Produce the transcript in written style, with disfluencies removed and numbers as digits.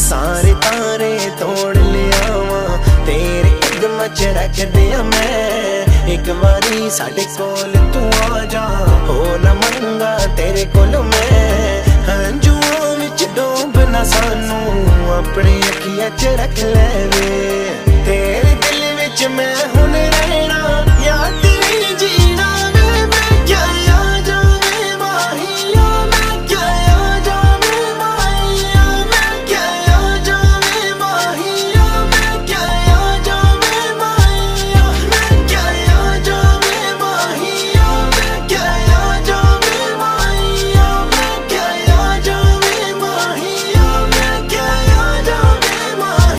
सारे तारे तोड़ लिया वा तेरे कदम च रख दिया मैं। एक बारी साडे कोल तू आ जा, हो ना मंगा तेरे कोल मैं। हंजुआं विच डोब ना सानू अपनी अखियां च रख ले वे।